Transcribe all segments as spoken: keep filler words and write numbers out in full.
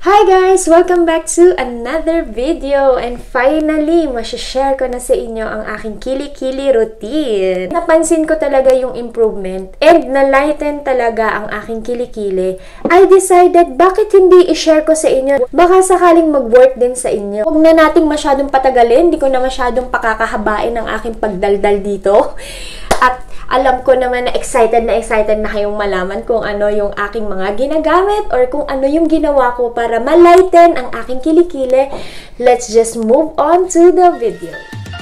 Hi guys! Welcome back to another video! And finally, masashare ko na sa inyo ang aking kili-kili routine. Napansin ko talaga yung improvement and na-lighten talaga ang aking kili-kili. I decided bakit hindi i-share ko sa inyo. Baka sakaling mag-work din sa inyo. Huwag na nating masyadong patagalin. Hindi ko na masyadong pakakahabain ang aking pagdaldal dito. At alam ko naman na excited na excited na kayong malaman kung ano yung aking mga ginagamit or kung ano yung ginawa ko para ma-lighten ang aking kilikili. Let's just move on to the video.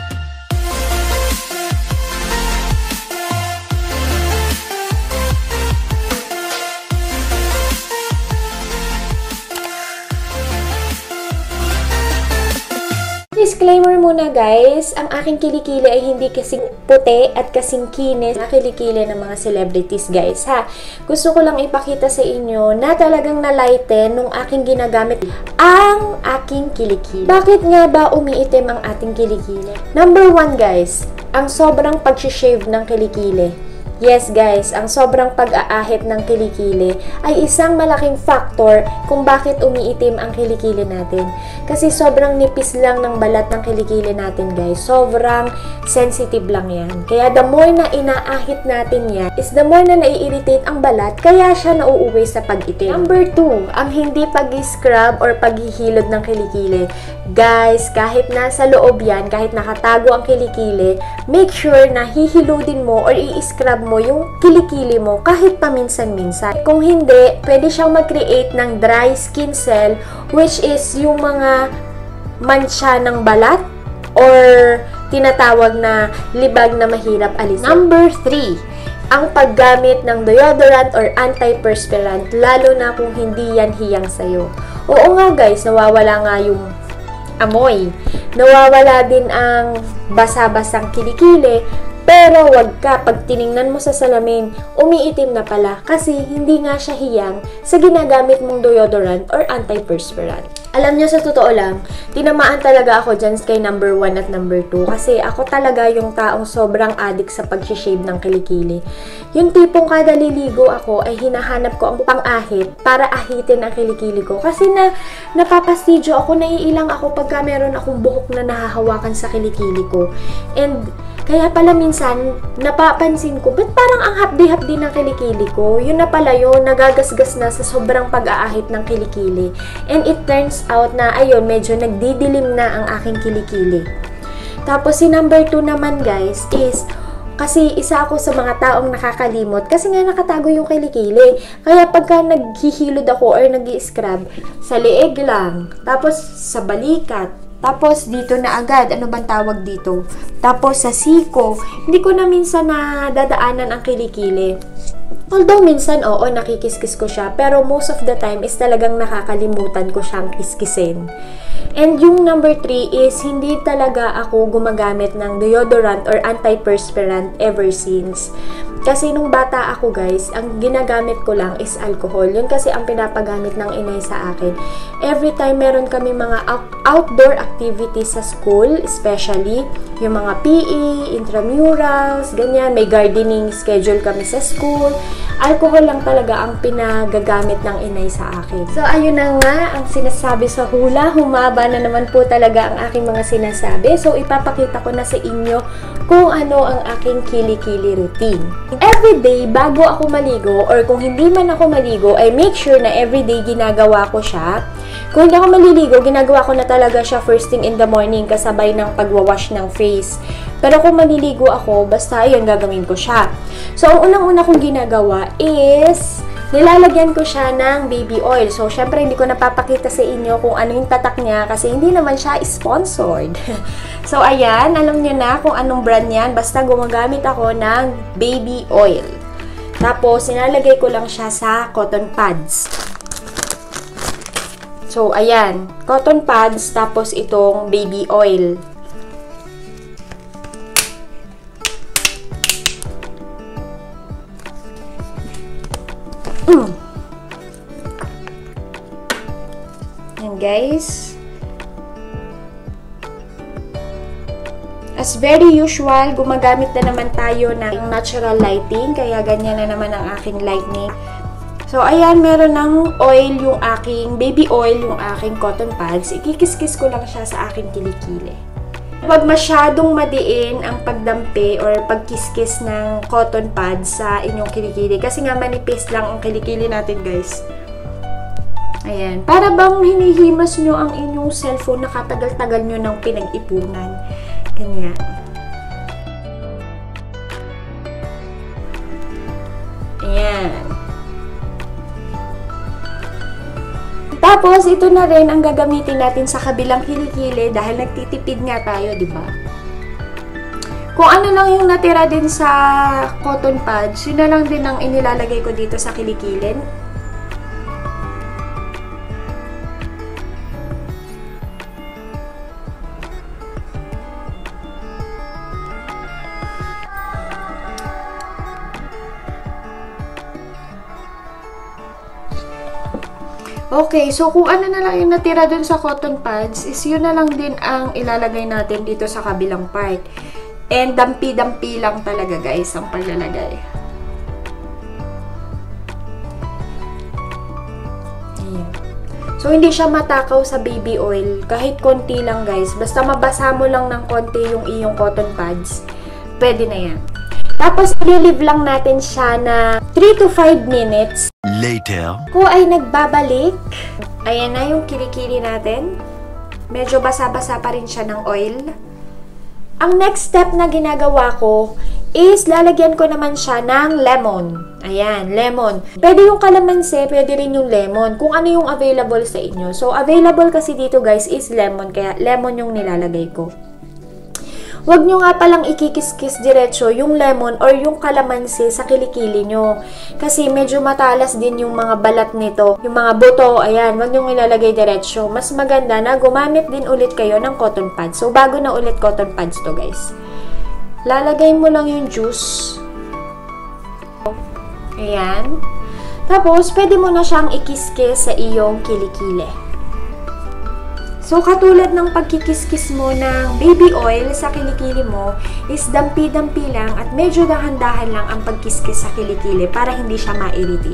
Disclaimer muna guys, ang aking kilikili ay hindi kasing puti at kasing kinis na kilikili ng mga celebrities guys ha. Gusto ko lang ipakita sa inyo na talagang na-lighten nung aking ginagamit ang aking kilikili. Bakit nga ba umiitim ang ating kilikili? Number one guys, ang sobrang pag-shave ng kilikili. Yes guys, ang sobrang pag-aahit ng kilikili ay isang malaking factor kung bakit umiitim ang kilikili natin. Kasi sobrang nipis lang ng balat ng kilikili natin guys. Sobrang sensitive lang yan. Kaya the more na inaahit natin yan, is the more na nai-irritate ang balat, kaya siya nauuwi sa pag-itim. Number two, ang hindi pag-scrub or paghihilod ng kilikili. Guys, kahit nasa loob yan, kahit nakatago ang kilikili, make sure na hihilodin mo or i-scrub mo mo yung kilikili mo kahit paminsan-minsan. Kung hindi, pwede siyang mag-create ng dry skin cell, which is yung mga mancha ng balat or tinatawag na libag na mahirap alisin. Number three, ang paggamit ng deodorant or antiperspirant, lalo na kung hindi yan hiyang sa'yo. Oo nga guys, nawawala nga yung amoy. Nawawala din ang basa-basang kilikili. Pero wag ka, pag tiningnan mo sa salamin, umiitim na pala kasi hindi nga siya hiyang sa ginagamit mong deodorant or antiperspirant. Alam nyo, sa totoo lang, tinamaan talaga ako dyan kay number one at number two kasi ako talaga yung taong sobrang addict sa pag-shave ng kilikili. Yung tipong kada liligo ako ay hinahanap ko ang pang-ahit para ahitin ang kilikili ko kasi na napapastidyo ako, naiilang ako pagka meron akong buhok na nahahawakan sa kilikili ko. And kaya pala minsan, napapansin ko, ba't parang ang hapdi-hapdi ng kilikili ko? Yun na pala yun, nagagasgas na sa sobrang pag-aahit ng kilikili. And it turns out na, ayun, medyo nagdidilim na ang aking kilikili. Tapos si number two naman guys is, kasi isa ako sa mga taong nakakalimot kasi nga nakatago yung kilikili. Kaya pagka naghihilod ako or nag-i-scrub, sa leeg lang, tapos sa balikat, tapos, dito na agad. Ano bang tawag dito? Tapos, sa siko. Hindi ko na minsan na dadaanan ang kilikili. Although, minsan, oo, nakikiskis ko siya. Pero, most of the time is talagang nakakalimutan ko siyang kiskisin. And yung number three is, hindi talaga ako gumagamit ng deodorant or antiperspirant ever since. Kasi nung bata ako guys, ang ginagamit ko lang is alcohol. Yun kasi ang pinapagamit ng inay sa akin. Every time meron kami mga out outdoor activities sa school, especially yung mga P E, intramurals, ganyan, may gardening schedule kami sa school. Alcohol lang talaga ang pinagagamit ng inay sa akin. So ayun na nga ang sinasabi sa hula. Humaba na naman po talaga ang aking mga sinasabi. So ipapakita ko na sa inyo kung ano ang aking kili-kili routine. Everyday, bago ako maligo, or kung hindi man ako maligo, ay make sure na everyday ginagawa ko siya. Kung hindi ako maliligo, ginagawa ko na talaga siya first thing in the morning kasabay ng pagwawash ng face. Pero kung maliligo ako, basta yun, gagawin ko siya. So, ang unang-una kong ginagawa is nilalagyan ko siya ng baby oil. So, syempre, hindi ko napapakita sa inyo kung ano yung tatak niya kasi hindi naman siya sponsored. So, ayan, alam niyo na kung anong brand yan. Basta gumagamit ako ng baby oil. Tapos, nilalagay ko lang siya sa cotton pads. So, ayan, cotton pads, tapos itong baby oil. Mm. Yan guys. As very usual, gumagamit na naman tayo ng natural lighting, kaya ganyan na naman ang aking lighting. So, ayan, meron ng oil yung aking, baby oil yung aking cotton pads. Ikikis-kis ko lang siya sa aking kilikili. Huwag masyadong madiin ang pagdampi or pagkiskis ng cotton pads sa inyong kilikili. Kasi nga manipis lang ang kilikili natin, guys. Ayan. Para bang hinihimas nyo ang inyong cellphone na katagal-tagal nyo ng pinag-ipunan. Ganyan. Ayan. Tapos, ito na rin ang gagamitin natin sa kabilang kilikili dahil nagtitipid nga tayo, di ba? Kung ano lang yung natira din sa cotton pads, yun na lang din ang inilalagay ko dito sa kilikilin. Okay, so kung ano na lang yung natira dun sa cotton pads, is yun na lang din ang ilalagay natin dito sa kabilang part. And dampi-dampi lang talaga, guys, ang paglalagay. Ayan. So, hindi siya matakaw sa baby oil. Kahit konti lang, guys. Basta mabasa mo lang ng konti yung iyong cotton pads, pwede na yan. Tapos, i-leave lang natin siya na three to five minutes. Later. Ko ay nagbabalik. Ayan na yung kilikili natin. Medyo basa-basa pa rin siya ng oil. Ang next step na ginagawa ko is lalagyan ko naman siya ng lemon. Ayan, lemon. Pwede yung kalamansi, pwede rin yung lemon. Kung ano yung available sa inyo. So, available kasi dito, guys, is lemon. Kaya lemon yung nilalagay ko. Huwag nyo nga palang ikikis-kis diretso yung lemon or yung kalamansi sa kilikili nyo. Kasi medyo matalas din yung mga balat nito. Yung mga buto, ayan, huwag nyo ilalagay diretso. Mas maganda na gumamit din ulit kayo ng cotton pads. So, bago na ulit cotton pads to, guys. Lalagay mo lang yung juice. Ayan. Tapos, pwede mo na siyang ikis-kis sa iyong kilikili. So, katulad ng pagkikiskis mo ng baby oil sa kilikili mo, is dampi-dampi lang at medyo dahan-dahan lang ang pagkiskis sa kilikili para hindi siya ma-irritate.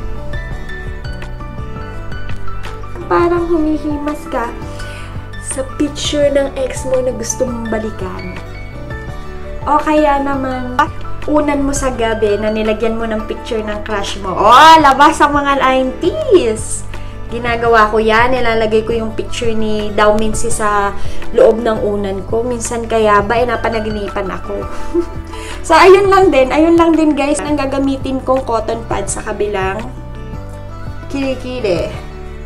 Parang humihimas ka sa picture ng ex mo na gusto mong balikan. O kaya naman, unan mo sa gabi na nilagyan mo ng picture ng crush mo. Oh, labas ang mga nineties! Ginagawa ko yan, nilalagay ko yung picture ni Daw Minsi sa loob ng unan ko. Minsan kaya ba, eh, napanaginipan ako. So, ayun lang din. Ayun lang din, guys, ang gagamitin kong cotton pad sa kabilang kilikili.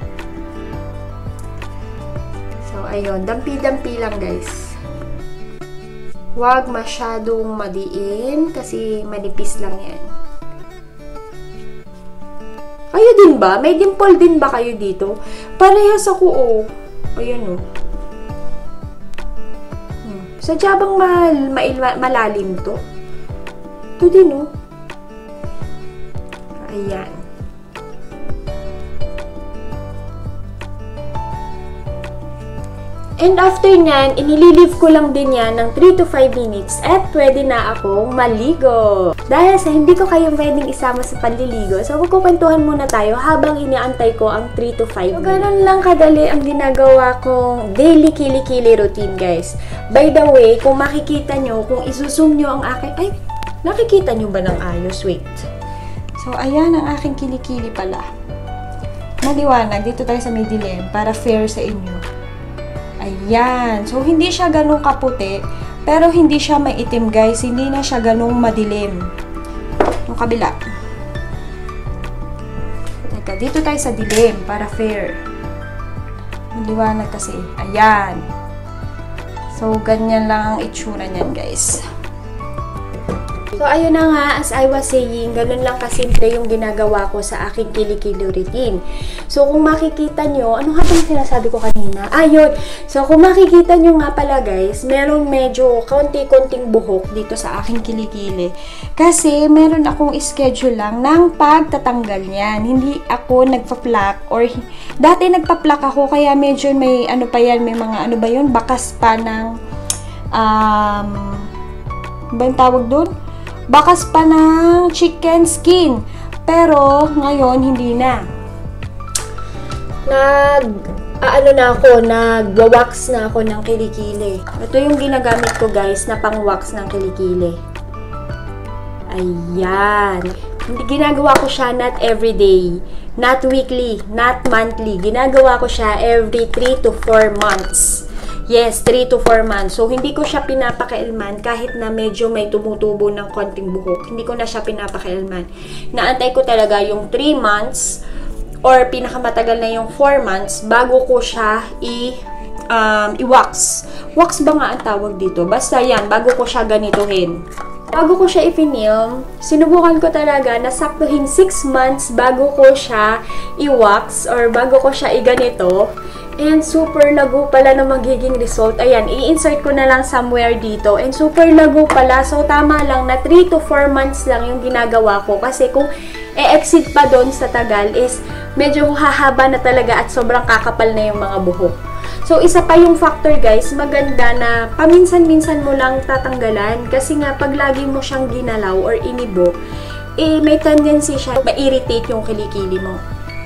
So, ayun. Dampi-dampi lang, guys. Huwag masyadong madiin kasi manipis lang yan. Kayo din ba? May dimple din ba kayo dito? Parehas ako, oh. Ayan, oh. Hmm. Sadya bang mal mal malalim to? Ito din, oh. Ayan. And after nyan, inililive ko lang din yan ng three to five minutes at pwede na akong maligo. Dahil sa hindi ko kayong pwedeng isama sa panliligo, so magkukwentuhan muna tayo habang inaantay ko ang three to five minutes. So, ganun lang kadali ang ginagawa kong daily kilikili routine, guys. By the way, kung makikita nyo, kung isusum nyo ang aking... Ay, nakikita nyo ba ng ayos? Wait. So, ayan ang aking kilikili pala. Maliwanag. Dito tayo sa may dilim para fair sa inyo. Ayan. So, hindi siya ganun kaputi, pero hindi siya maitim, guys. Hindi na siya ganun madilim. Yung kabila. Teka, dito tayo sa dilim para fair. Maliwanag kasi. Ayan. So, ganyan lang ang itsura niyan, guys. So, ayun na nga, as I was saying, ganun lang kasimple yung ginagawa ko sa aking kilikili routine. So, kung makikita nyo, ano nga itong sinasabi ko kanina? Ayun! So, kung makikita nyo nga pala, guys, meron medyo konti-konting buhok dito sa aking kilikili. Kasi, meron akong schedule lang ng pagtatanggal niyan. Hindi ako nagpa-pluck or dati nagpa-pluck ako, kaya medyo may ano pa yan, may mga ano ba yun, bakas pa ng um, ba yung tawag doon? Bakas pa ng chicken skin. Pero, ngayon, hindi na. Nag, ah, ano na ako, nag-wax na ako ng kilikili. Ito yung ginagamit ko, guys, na pang-wax ng kilikili. Ayan. Hindi, ginagawa ko siya not every day, not weekly, not monthly. Ginagawa ko siya every three to four months. Yes, three to four months. So, hindi ko siya pinapakailman kahit na medyo may tumutubo ng konting buhok. Hindi ko na siya pinapakailman. Naantay ko talaga yung three months or pinakamatagal na yung four months bago ko siya i- um, i-wax. Wax ba nga ang tawag dito? Basta yan, bago ko siya ganituhin. Bago ko siya ipinilm, sinubukan ko talaga na saktuhin six months bago ko siya i-wax or bago ko siya i-ganito. And super lago pala na magiging result. Ayan, i-insert ko na lang somewhere dito. And super lago pala. So, tama lang na three to four months lang yung ginagawa ko. Kasi kung e-exit pa doon sa tagal is medyo hahaba na talaga at sobrang kakapal na yung mga buhok. So, isa pa yung factor, guys, maganda na paminsan-minsan mo lang tatanggalan. Kasi nga, pag lagi mo siyang ginalaw or inibo, eh, may tendency siya ma-irritate yung kilikili mo.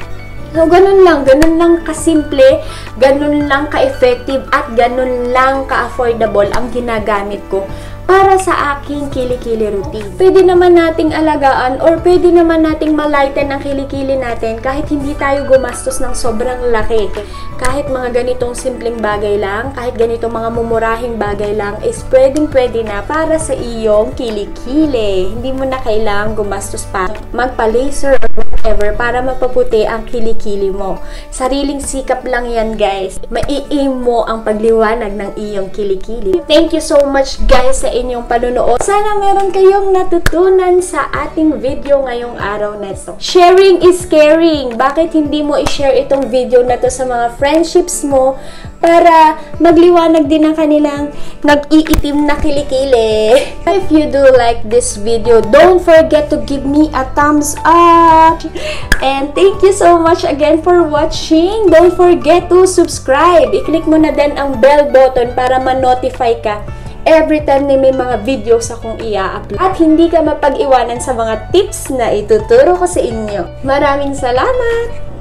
So, ganun lang. Ganun lang kasimple, ganun lang ka-effective, at ganun lang ka-affordable ang ginagamit ko para sa aking kilikili routine. Pwede naman nating alagaan or pwede naman nating malighten ang kilikili natin kahit hindi tayo gumastos ng sobrang laki. Kahit mga ganitong simpleng bagay lang, kahit ganitong mga mumurahing bagay lang, is pwedeng-pwede na para sa iyong kilikili. Hindi mo na kailangang gumastos pa magpa-laser or whatever para mapaputi ang kilikili mo. Sariling sikap lang yan, guys. Mai-aim mo ang pagliwanag ng iyong kilikili. Thank you so much, guys, sa inyong panunood. Sana meron kayong natutunan sa ating video ngayong araw na ito. Sharing is caring. Bakit hindi mo i-share itong video na to sa mga friendships mo para magliwanag din ang kanilang nag-iitim na kilikili? If you do like this video, don't forget to give me a thumbs up. And thank you so much again for watching. Don't forget to subscribe. I-click mo na din ang bell button para ma-notify ka every time na may mga videos akong i-upload. At hindi ka mapag-iwanan sa mga tips na ituturo ko sa inyo. Maraming salamat!